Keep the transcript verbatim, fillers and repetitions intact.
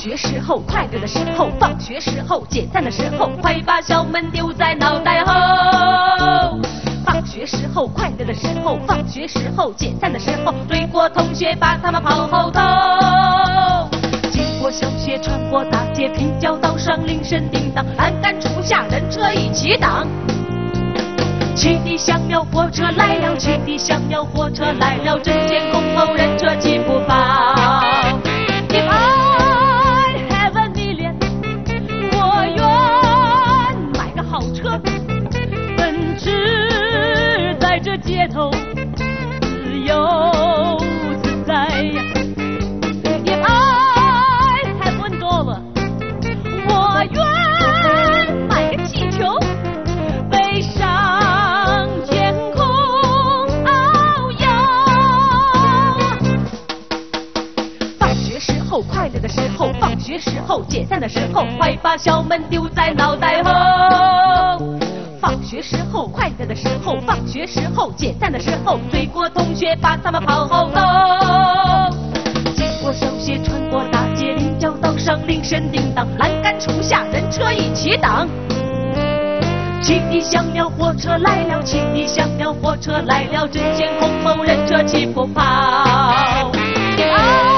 学时候快乐的时候，放学时候解散的时候，快把校门丢在脑袋后。放学时候快乐的时候，放学时候解散的时候，追过同学把他们跑后头。经过小学，穿过大街，平交道上铃声叮当，栏杆处下人车一起挡。汽笛响了，火车来了，汽笛响了，火车来了，针尖空头，人车齐不放。If I have a million， 我愿买个好车，奔驰在这街头，自由自在。If I have one dollar， 我愿买个气球，飞上天空遨游。放学时候快乐的时候，放学时候解散的时候，快把校门丢在脑袋后。放学时候快乐的时候，放学时候解散的时候，追过同学把他们跑后头。经过小学，穿过大街，平交道上铃声叮当，栏杆处下人车一起挡。汽笛响了，火车来了，汽笛响了，火车来了，针尖空头，人车齐不跑。啊